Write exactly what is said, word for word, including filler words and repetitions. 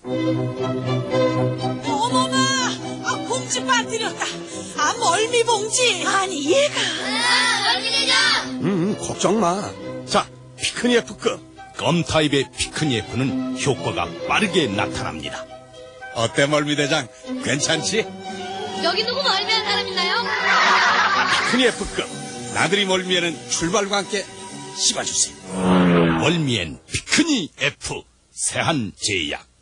어머나, 아, 봉지 빠뜨렸다. 아, 멀미봉지. 아니, 얘가. 아, 멀미대장. 음, 걱정 마. 자, 피크니에프급. 껌 타입의 피크니에프는 효과가 빠르게 나타납니다. 어때, 멀미대장? 괜찮지? 여기 누구 멀미한 사람 있나요? 피크니에프급. 나들이 멀미에는 출발과 함께 씹어주세요. 멀미엔 피크니에프. 세한제약.